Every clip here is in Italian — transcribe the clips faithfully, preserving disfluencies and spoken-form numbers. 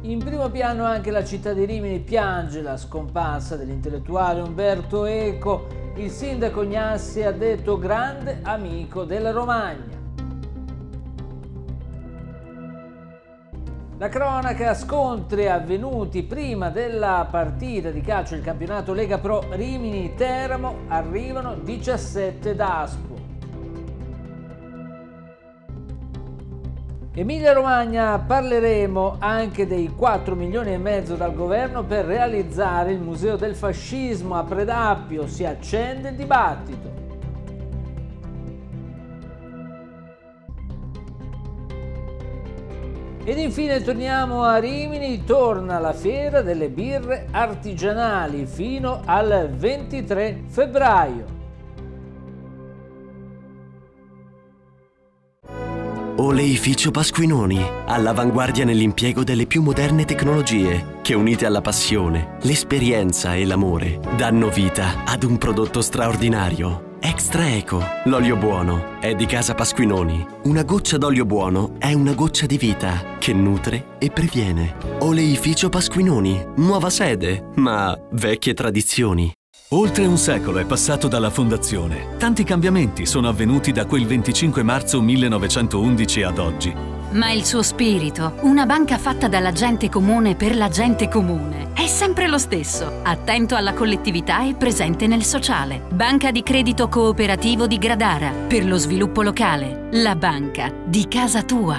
In primo piano anche la città di Rimini piange la scomparsa dell'intellettuale Umberto Eco. Il sindaco Gnassi ha detto grande amico della Romagna. La cronaca: scontri avvenuti prima della partita di calcio del campionato Lega Pro Rimini-Teramo, arrivano diciassette Daspo. Emilia Romagna, parleremo anche dei quattro milioni e mezzo dal governo per realizzare il Museo del Fascismo a Predappio, si accende il dibattito. Ed infine torniamo a Rimini, torna la fiera delle birre artigianali fino al ventitré febbraio. Oleificio Pasquinoni, all'avanguardia nell'impiego delle più moderne tecnologie, che unite alla passione, l'esperienza e l'amore, danno vita ad un prodotto straordinario. Extra Eco, l'olio buono, è di casa Pasquinoni. Una goccia d'olio buono è una goccia di vita, che nutre e previene. Oleificio Pasquinoni, nuova sede, ma vecchie tradizioni. Oltre un secolo è passato dalla fondazione. Tanti cambiamenti sono avvenuti da quel venticinque marzo millenovecentoundici ad oggi. Ma il suo spirito, una banca fatta dalla gente comune per la gente comune, è sempre lo stesso, attento alla collettività e presente nel sociale. Banca di Credito Cooperativo di Gradara, per lo sviluppo locale. La banca di casa tua.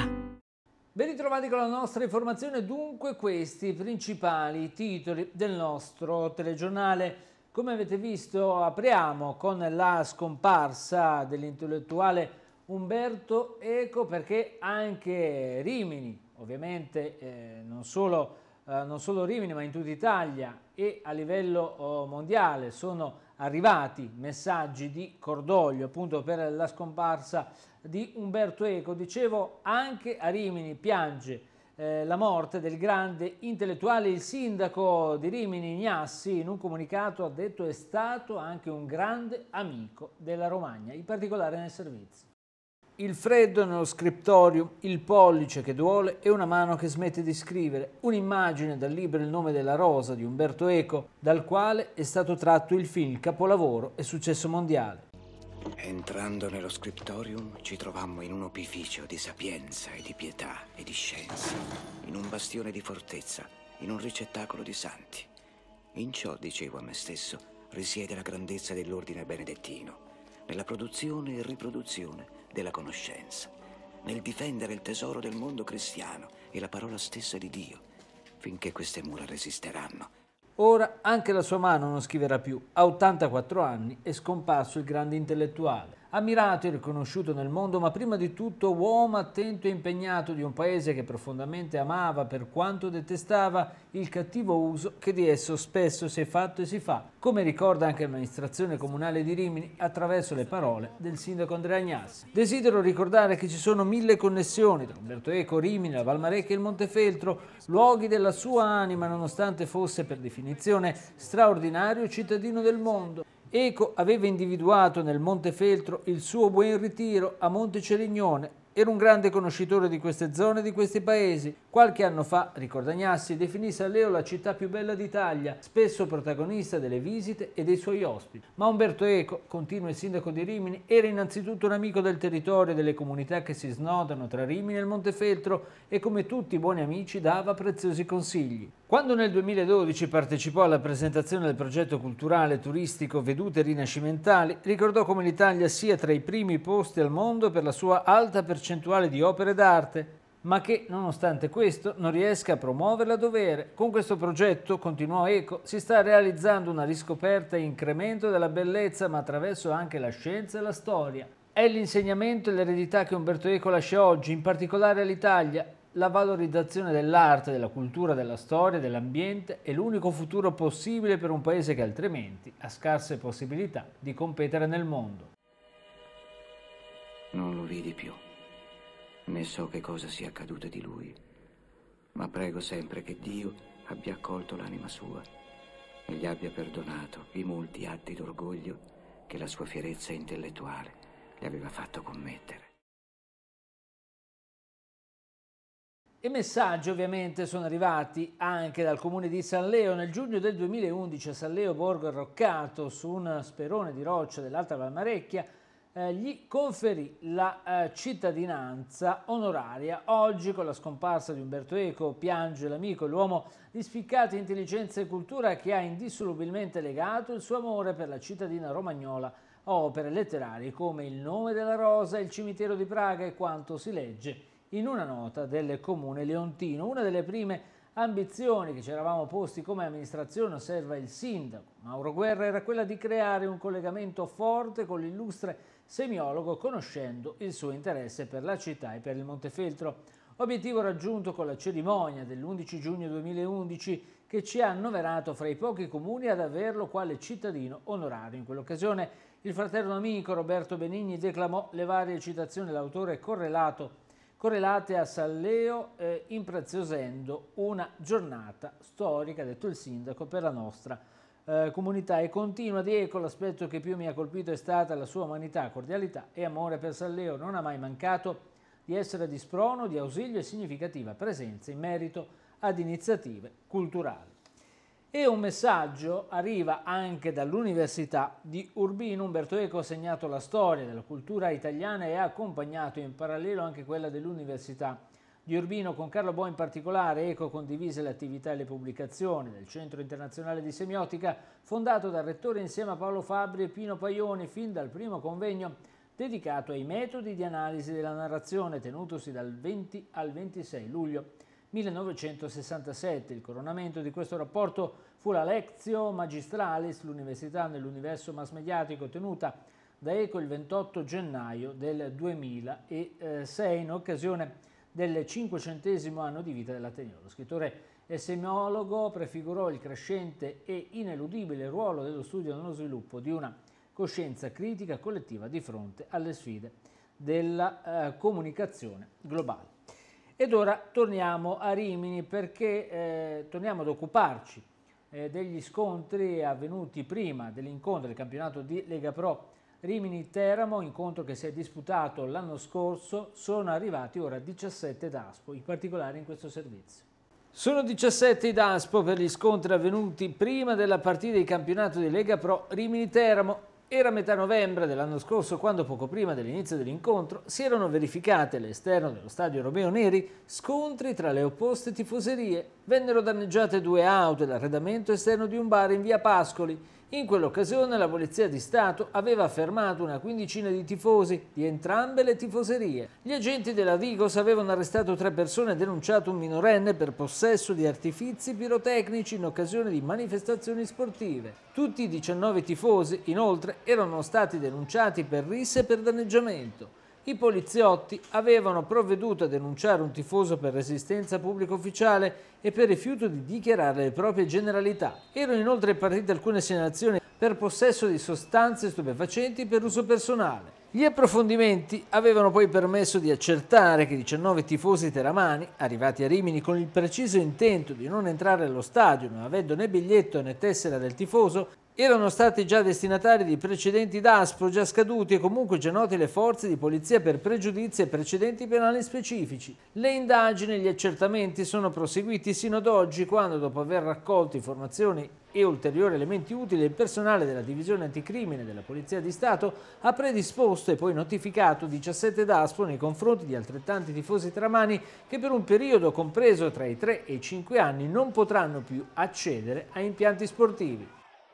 Ben ritrovati con la nostra informazione. Dunque, questi i principali titoli del nostro telegiornale. Come avete visto, apriamo con la scomparsa dell'intellettuale Umberto Eco, perché anche Rimini, ovviamente eh, non, solo, eh, non solo Rimini ma in tutta Italia e a livello oh, mondiale sono arrivati messaggi di cordoglio appunto per la scomparsa di Umberto Eco. Dicevo, anche a Rimini piange eh, la morte del grande intellettuale. Il sindaco di Rimini Gnassi in un comunicato ha detto è stato anche un grande amico della Romagna, in particolare nel servizio. Il freddo nello scriptorium, il pollice che duole e una mano che smette di scrivere. Un'immagine dal libro Il nome della rosa di Umberto Eco, dal quale è stato tratto il film capolavoro e successo mondiale. Entrando nello scriptorium ci trovammo in un opificio di sapienza e di pietà e di scienza, in un bastione di fortezza, in un ricettacolo di santi. In ciò, dicevo a me stesso, risiede la grandezza dell'ordine benedettino, nella produzione e riproduzione della conoscenza, nel difendere il tesoro del mondo cristiano e la parola stessa di Dio, finché queste mura resisteranno. Ora anche la sua mano non scriverà più. A ottantaquattro anni è scomparso il grande intellettuale. Ammirato e riconosciuto nel mondo, ma prima di tutto uomo attento e impegnato di un paese che profondamente amava per quanto detestava il cattivo uso che di esso spesso si è fatto e si fa, come ricorda anche l'amministrazione comunale di Rimini attraverso le parole del sindaco Andrea Gnassi. Desidero ricordare che ci sono mille connessioni tra Umberto Eco, Rimini, la Valmarecchia e il Montefeltro, luoghi della sua anima, nonostante fosse per definizione straordinario cittadino del mondo. Eco aveva individuato nel Montefeltro il suo buon ritiro a Monte Cerignone. Era un grande conoscitore di queste zone e di questi paesi. Qualche anno fa, ricorda Gnassi, definì Salleo la città più bella d'Italia, spesso protagonista delle visite e dei suoi ospiti. Ma Umberto Eco, continua il sindaco di Rimini, era innanzitutto un amico del territorio e delle comunità che si snodano tra Rimini e il Montefeltro e, come tutti i buoni amici, dava preziosi consigli. Quando nel duemiladodici partecipò alla presentazione del progetto culturale turistico Vedute Rinascimentali, ricordò come l'Italia sia tra i primi posti al mondo per la sua alta percentuale di opere d'arte, ma che, nonostante questo, non riesca a promuoverla a dovere. Con questo progetto, continuò Eco, si sta realizzando una riscoperta e incremento della bellezza, ma attraverso anche la scienza e la storia. È l'insegnamento e l'eredità che Umberto Eco lascia oggi, in particolare all'Italia. La valorizzazione dell'arte, della cultura, della storia, dell'ambiente è l'unico futuro possibile per un paese che altrimenti ha scarse possibilità di competere nel mondo. Non lo vidi più, né so che cosa sia accaduto di lui, ma prego sempre che Dio abbia accolto l'anima sua e gli abbia perdonato i molti atti d'orgoglio che la sua fierezza intellettuale gli aveva fatto commettere. E messaggi ovviamente sono arrivati anche dal comune di San Leo. Nel giugno del duemilaundici a San Leo Borgo Arroccato, su un sperone di roccia dell'Alta Valmarecchia, eh, gli conferì la eh, cittadinanza onoraria. Oggi, con la scomparsa di Umberto Eco, piange l'amico, l'uomo di spiccata intelligenza e cultura che ha indissolubilmente legato il suo amore per la cittadina romagnola a opere letterarie come Il nome della rosa, Il cimitero di Praga e quanto si legge in una nota del comune leontino. Una delle prime ambizioni che ci eravamo posti come amministrazione, osserva il sindaco Mauro Guerra, era quella di creare un collegamento forte con l'illustre semiologo, conoscendo il suo interesse per la città e per il Montefeltro. Obiettivo raggiunto con la cerimonia dell'undici giugno duemilaundici, che ci ha annoverato fra i pochi comuni ad averlo quale cittadino onorario. In quell'occasione il fratello amico Roberto Benigni declamò le varie citazioni dell'autore correlato correlate a San Leo, eh, impreziosendo una giornata storica, ha detto il sindaco, per la nostra eh, comunità. E continua di Eco: l'aspetto che più mi ha colpito è stata la sua umanità, cordialità e amore per San Leo. Non ha mai mancato di essere di sprono, di ausilio e significativa presenza in merito ad iniziative culturali. E un messaggio arriva anche dall'Università di Urbino. Umberto Eco ha segnato la storia della cultura italiana e ha accompagnato in parallelo anche quella dell'Università di Urbino. Con Carlo Bo in particolare, Eco condivise le attività e le pubblicazioni del Centro Internazionale di Semiotica, fondato dal rettore insieme a Paolo Fabbri e Pino Paioni, fin dal primo convegno dedicato ai metodi di analisi della narrazione, tenutosi dal venti al ventisei luglio millenovecentosessantasette. Il coronamento di questo rapporto fu la Lectio Magistralis, l'Università nell'universo mass mediatico, tenuta da Eco il ventotto gennaio del duemilasei, in occasione del cinquecentesimo anno di vita dell'Ateneo. Lo scrittore e semiologo prefigurò il crescente e ineludibile ruolo dello studio nello sviluppo di una coscienza critica collettiva di fronte alle sfide della eh, comunicazione globale. Ed ora torniamo a Rimini, perché eh, torniamo ad occuparci eh, degli scontri avvenuti prima dell'incontro del campionato di Lega Pro Rimini-Teramo, incontro che si è disputato l'anno scorso. Sono arrivati ora diciassette DASPO, in particolare in questo servizio. Sono diciassette i DASPO per gli scontri avvenuti prima della partita di campionato di Lega Pro Rimini-Teramo. Era metà novembre dell'anno scorso quando, poco prima dell'inizio dell'incontro, si erano verificati all'esterno dello stadio Romeo Neri scontri tra le opposte tifoserie. Vennero danneggiate due auto e l'arredamento esterno di un bar in via Pascoli. In quell'occasione la Polizia di Stato aveva fermato una quindicina di tifosi di entrambe le tifoserie. Gli agenti della Digos avevano arrestato tre persone e denunciato un minorenne per possesso di artifizi pirotecnici in occasione di manifestazioni sportive. Tutti i diciannove tifosi, inoltre, erano stati denunciati per risse e per danneggiamento. I poliziotti avevano provveduto a denunciare un tifoso per resistenza pubblico ufficiale e per rifiuto di dichiarare le proprie generalità. Erano inoltre partite alcune segnalazioni per possesso di sostanze stupefacenti per uso personale. Gli approfondimenti avevano poi permesso di accertare che diciannove tifosi teramani, arrivati a Rimini con il preciso intento di non entrare allo stadio, non avendo né biglietto né tessera del tifoso, erano stati già destinatari di precedenti DASPO già scaduti e comunque già noti alle forze di polizia per pregiudizi e precedenti penali specifici. Le indagini e gli accertamenti sono proseguiti sino ad oggi, quando, dopo aver raccolto informazioni e ulteriori elementi utili, il personale della divisione anticrimine della Polizia di Stato ha predisposto e poi notificato diciassette DASPO nei confronti di altrettanti tifosi teramani che per un periodo compreso tra i tre e i cinque anni non potranno più accedere a impianti sportivi.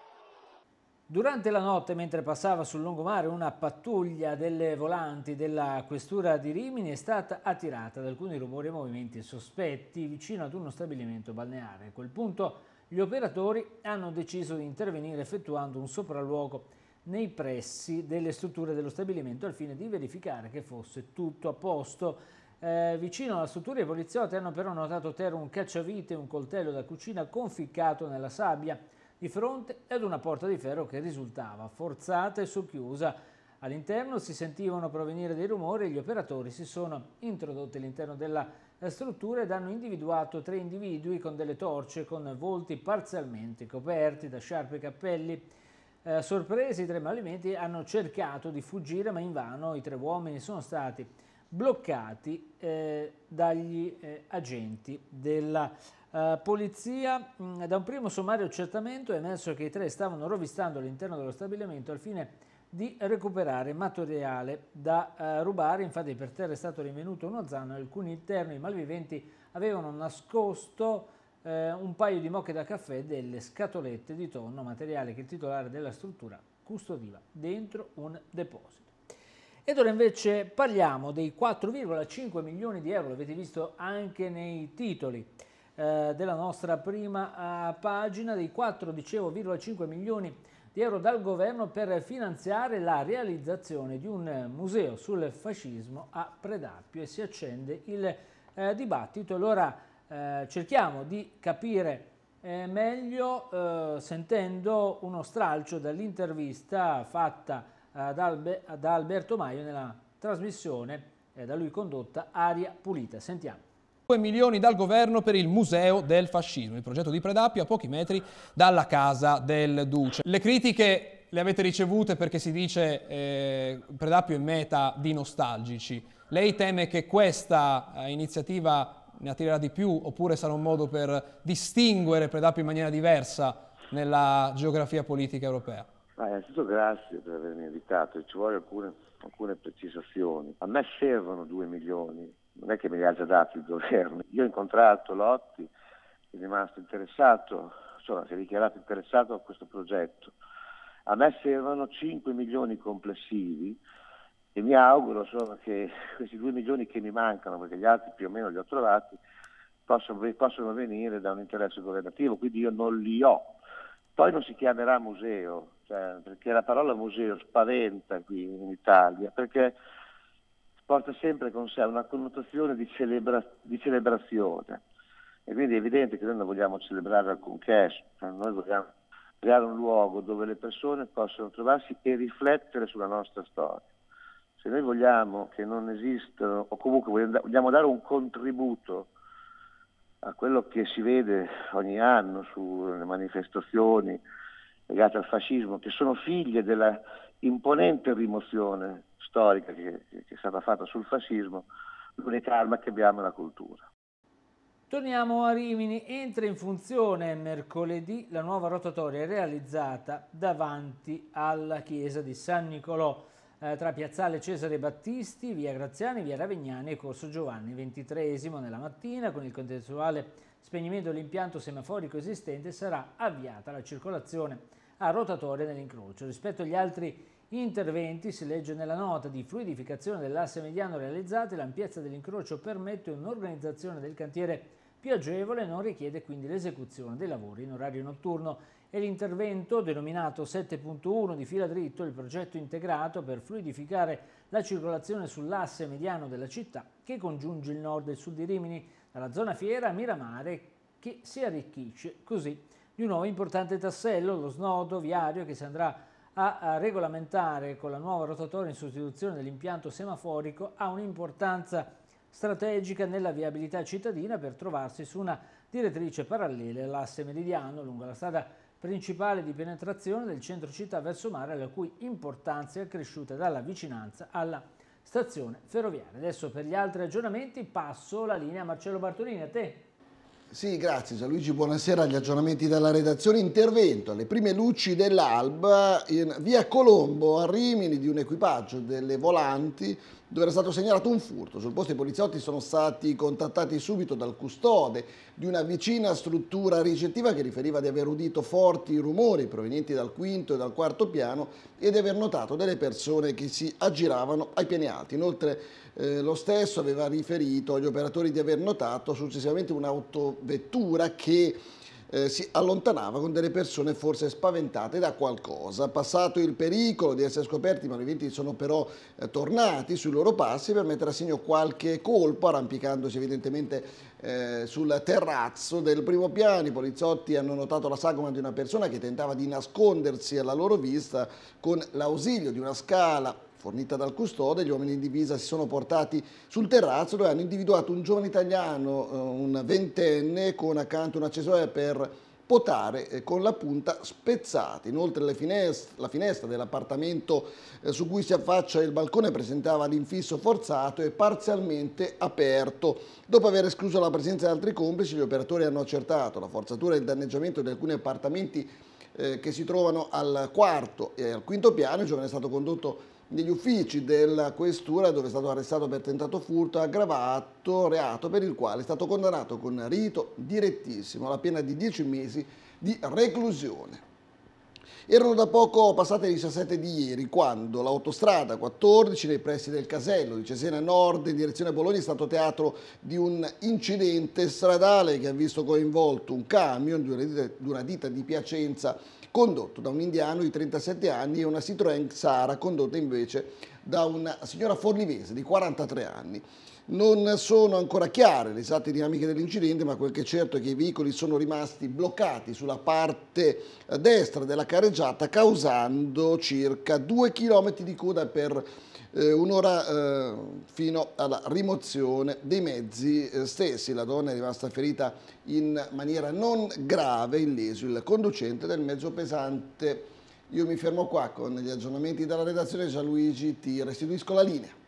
Durante la notte, mentre passava sul lungomare, una pattuglia delle volanti della questura di Rimini è stata attirata da alcuni rumori e movimenti sospetti vicino ad uno stabilimento balneare. A quel punto gli operatori hanno deciso di intervenire effettuando un sopralluogo nei pressi delle strutture dello stabilimento al fine di verificare che fosse tutto a posto. Eh, vicino alla struttura i poliziotti hanno però notato a terra un cacciavite e un coltello da cucina conficcato nella sabbia, di fronte ad una porta di ferro che risultava forzata e socchiusa. All'interno si sentivano provenire dei rumori e gli operatori si sono introdotti all'interno della struttura ed hanno individuato tre individui con delle torce, con volti parzialmente coperti da sciarpe e cappelli. Eh, sorpresi, i tre malviventi hanno cercato di fuggire, ma invano. I tre uomini sono stati bloccati eh, dagli eh, agenti della eh, polizia. Mm, da un primo sommario accertamento è emerso che i tre stavano rovistando all'interno dello stabilimento al fine di recuperare materiale da eh, rubare. Infatti per terra è stato rinvenuto uno zaino al cui interno i malviventi avevano nascosto eh, un paio di mocche da caffè e delle scatolette di tonno, materiale che il titolare della struttura custodiva dentro un deposito. Ed ora invece parliamo dei quattro virgola cinque milioni di euro, l'avete visto anche nei titoli eh, della nostra prima eh, pagina, dei quattro virgola cinque milioni di euro dal governo per finanziare la realizzazione di un museo sul fascismo a Predappio, e si accende il eh, dibattito. Allora eh, cerchiamo di capire eh, meglio eh, sentendo uno stralcio dall'intervista fatta Da, Albe, da Alberto Maio nella trasmissione eh, da lui condotta Aria Pulita. Sentiamo. due milioni dal governo per il Museo del Fascismo, il progetto di Predappio a pochi metri dalla casa del Duce. Le critiche le avete ricevute perché si dice eh, Predappio è meta di nostalgici. Lei teme che questa eh, iniziativa ne attirerà di più, oppure sarà un modo per distinguere Predappio in maniera diversa nella geografia politica europea? Ah, innanzitutto grazie per avermi invitato, ci vogliono alcune, alcune precisazioni. A me servono due milioni, non è che me li ha già dati il governo. Io ho incontrato Lotti, è rimasto interessato, insomma si è dichiarato interessato a questo progetto. A me servono cinque milioni complessivi e mi auguro insomma, che questi due milioni che mi mancano, perché gli altri più o meno li ho trovati, possono, possono venire da un interesse governativo, quindi io non li ho. Poi non si chiamerà museo, cioè, perché la parola museo spaventa qui in Italia, perché porta sempre con sé una connotazione di, celebra- di celebrazione, e quindi è evidente che noi non vogliamo celebrare alcunché, cioè, noi vogliamo creare un luogo dove le persone possono trovarsi e riflettere sulla nostra storia. Se noi vogliamo che non esistano, o comunque vogliamo dare un contributo a quello che si vede ogni anno sulle manifestazioni legate al fascismo, che sono figlie della imponente rimozione storica che, che è stata fatta sul fascismo, l'unica arma che abbiamo è la cultura. Torniamo a Rimini. Entra in funzione mercoledì la nuova rotatoria realizzata davanti alla chiesa di San Nicolò, eh, tra Piazzale Cesare Battisti, via Graziani, via Ravegnani e Corso Giovanni ventitreesimo. Nella mattina, con il contestuale spegnimento dell'impianto semaforico esistente, sarà avviata la circolazione a rotatoria nell'incrocio. Rispetto agli altri interventi, si legge nella nota, di fluidificazione dell'asse mediano realizzati, l'ampiezza dell'incrocio permette un'organizzazione del cantiere più agevole e non richiede quindi l'esecuzione dei lavori in orario notturno. E l'intervento, denominato sette punto uno di fila dritto, il progetto integrato per fluidificare la circolazione sull'asse mediano della città che congiunge il nord e il sud di Rimini, dalla zona Fiera a Miramare, che si arricchisce così di un nuovo importante tassello, lo snodo viario che si andrà a, a regolamentare con la nuova rotatoria in sostituzione dell'impianto semaforico, ha un'importanza strategica nella viabilità cittadina per trovarsi su una direttrice parallela all'asse meridiano lungo la strada principale di penetrazione del centro città verso mare, la cui importanza è accresciuta dalla vicinanza alla stazione ferroviaria. Adesso per gli altri aggiornamenti passo la linea a Marcello Bartolini, a te. Sì, grazie Gianluigi, buonasera. Agli aggiornamenti dalla redazione. Intervento alle prime luci dell'alba in via Colombo a Rimini di un equipaggio delle volanti dove era stato segnalato un furto. Sul posto i poliziotti sono stati contattati subito dal custode di una vicina struttura ricettiva che riferiva di aver udito forti rumori provenienti dal quinto e dal quarto piano e di aver notato delle persone che si aggiravano ai piani alti. Inoltre eh, lo stesso aveva riferito agli operatori di aver notato successivamente un'autovettura che Eh, si allontanava con delle persone forse spaventate da qualcosa. Passato il pericolo di essere scoperti, i malviventi sono però eh, tornati sui loro passi per mettere a segno qualche colpo, arrampicandosi evidentemente eh, sul terrazzo del primo piano. I poliziotti hanno notato la sagoma di una persona che tentava di nascondersi alla loro vista. Con l'ausilio di una scala fornita dal custode, gli uomini in divisa si sono portati sul terrazzo dove hanno individuato un giovane italiano, un ventenne, con accanto un accessorio per potare eh, con la punta spezzata. Inoltre le finestre, la finestra dell'appartamento eh, su cui si affaccia il balcone presentava l'infisso forzato e parzialmente aperto. Dopo aver escluso la presenza di altri complici, gli operatori hanno accertato la forzatura e il danneggiamento di alcuni appartamenti eh, che si trovano al quarto e al quinto piano. Il giovane è stato condotto negli uffici della questura, dove è stato arrestato per tentato furto aggravato, reato per il quale è stato condannato con rito direttissimo alla pena di dieci mesi di reclusione. Erano da poco passate le diciassette di ieri, quando l'autostrada quattordici nei pressi del casello di Cesena Nord in direzione Bologna è stato teatro di un incidente stradale che ha visto coinvolto un camion di una ditta, di una ditta di Piacenza condotto da un indiano di trentasette anni e una Citroën Xara condotta invece da una signora forlivese di quarantatré anni. Non sono ancora chiare le esatte dinamiche dell'incidente, ma quel che è certo è che i veicoli sono rimasti bloccati sulla parte destra della carreggiata, causando circa due chilometri di coda per eh, un'ora eh, fino alla rimozione dei mezzi eh, stessi. La donna è rimasta ferita in maniera non grave, illeso il conducente del mezzo pesante. Io mi fermo qua con gli aggiornamenti dalla redazione. Gianluigi, ti restituisco la linea.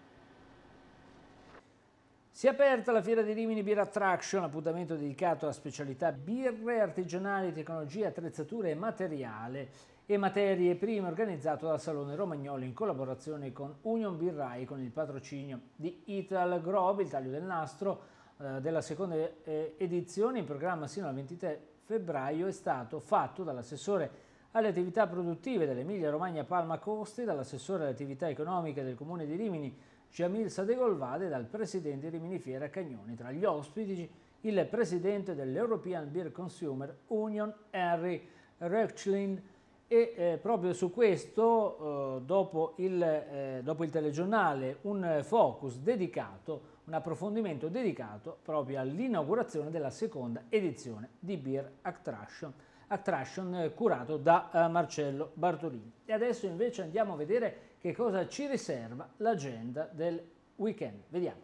Si è aperta la Fiera di Rimini Beer Attraction, appuntamento dedicato a specialità birre, artigianali, tecnologie, attrezzature e materiale e materie prime, organizzato dal Salone Romagnolo in collaborazione con Union Birrai, con il patrocinio di Ital Grob. Il taglio del nastro eh, della seconda eh, edizione, in programma sino al ventitré febbraio, è stato fatto dall'assessore alle attività produttive dell'Emilia Romagna Palma Costi, dall'assessore alle attività economiche del Comune di Rimini Jamil Sadegolvade, dal presidente di Rimini Fiera Cagnoni. Tra gli ospiti il presidente dell'European Beer Consumer Union Henry Röchlin, e eh, proprio su questo eh, dopo, il, eh, dopo il telegiornale un focus dedicato, un approfondimento dedicato proprio all'inaugurazione della seconda edizione di Beer Attraction, Attraction eh, curato da eh, Marcello Bartolini. E adesso invece andiamo a vedere che cosa ci riserva l'agenda del weekend. Vediamo.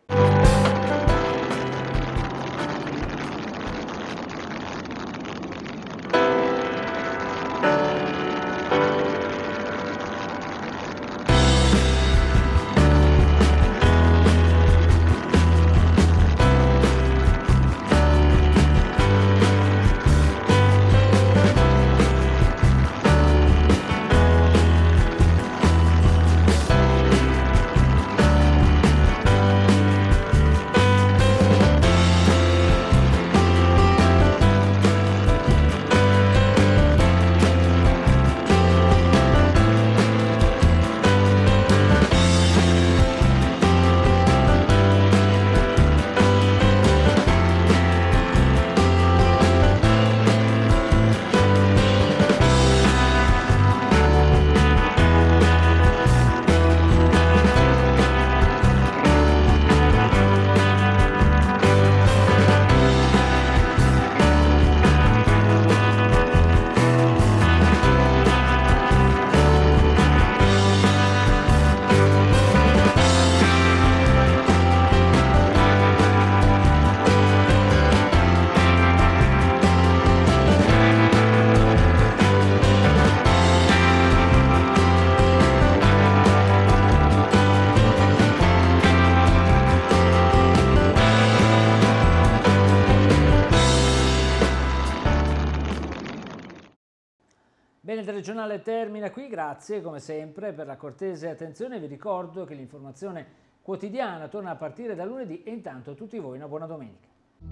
Bene, il telegiornale termina qui, grazie come sempre per la cortese attenzione. Vi ricordo che l'informazione quotidiana torna a partire da lunedì e intanto a tutti voi una buona domenica.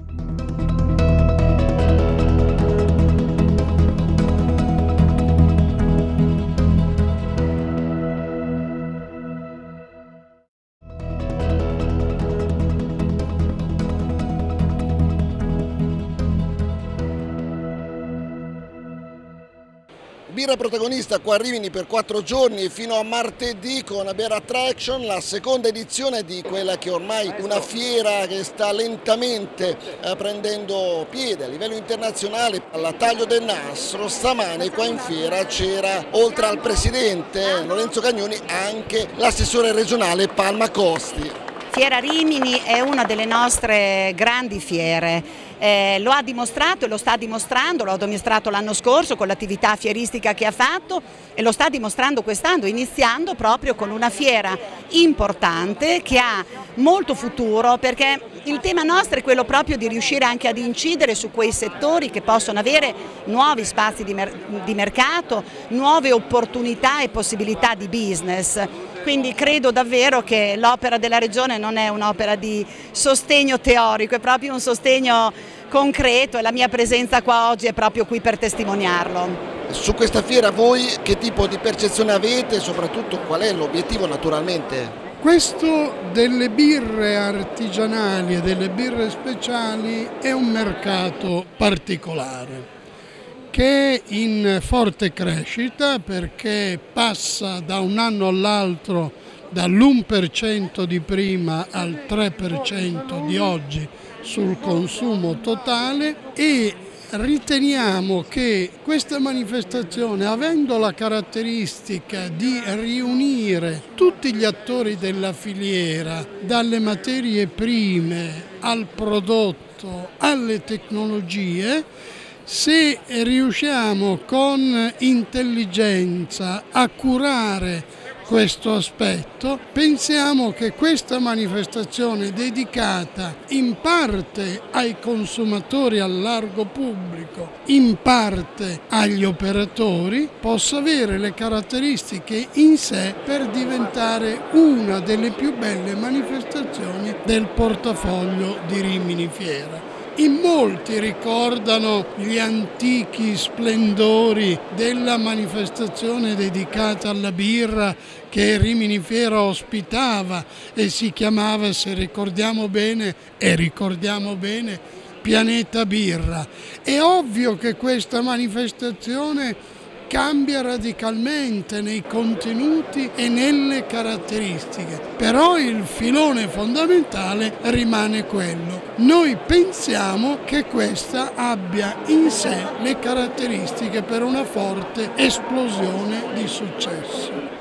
Birra protagonista qua a Rimini per quattro giorni fino a martedì con la Beer Attraction, la seconda edizione di quella che ormai è una fiera che sta lentamente eh, prendendo piede a livello internazionale. Alla taglio del nastro stamane qua in fiera c'era, oltre al presidente Lorenzo Cagnoni, anche l'assessore regionale Palma Costi. Fiera Rimini è una delle nostre grandi fiere, eh, lo ha dimostrato e lo sta dimostrando, lo ha dimostrato l'anno scorso con l'attività fieristica che ha fatto e lo sta dimostrando quest'anno, iniziando proprio con una fiera importante che ha molto futuro, perché il tema nostro è quello proprio di riuscire anche ad incidere su quei settori che possono avere nuovi spazi di, mer- di mercato, nuove opportunità e possibilità di business. Quindi credo davvero che l'opera della Regione non è un'opera di sostegno teorico, è proprio un sostegno concreto e la mia presenza qua oggi è proprio qui per testimoniarlo. Su questa fiera voi che tipo di percezione avete e soprattutto qual è l'obiettivo naturalmente? Questo delle birre artigianali e delle birre speciali è un mercato particolare che è in forte crescita perché passa da un anno all'altro dall'uno per cento di prima al tre per cento di oggi sul consumo totale e riteniamo che questa manifestazione, avendo la caratteristica di riunire tutti gli attori della filiera, dalle materie prime al prodotto alle tecnologie, se riusciamo con intelligenza a curare questo aspetto, pensiamo che questa manifestazione dedicata in parte ai consumatori, al largo pubblico, in parte agli operatori, possa avere le caratteristiche in sé per diventare una delle più belle manifestazioni del portafoglio di Rimini Fiera. In molti ricordano gli antichi splendori della manifestazione dedicata alla birra che Rimini Fiera ospitava e si chiamava, se ricordiamo bene, e ricordiamo bene, Pianeta Birra. È ovvio che questa manifestazione cambia radicalmente nei contenuti e nelle caratteristiche, però il filone fondamentale rimane quello. Noi pensiamo che questa abbia in sé le caratteristiche per una forte esplosione di successo.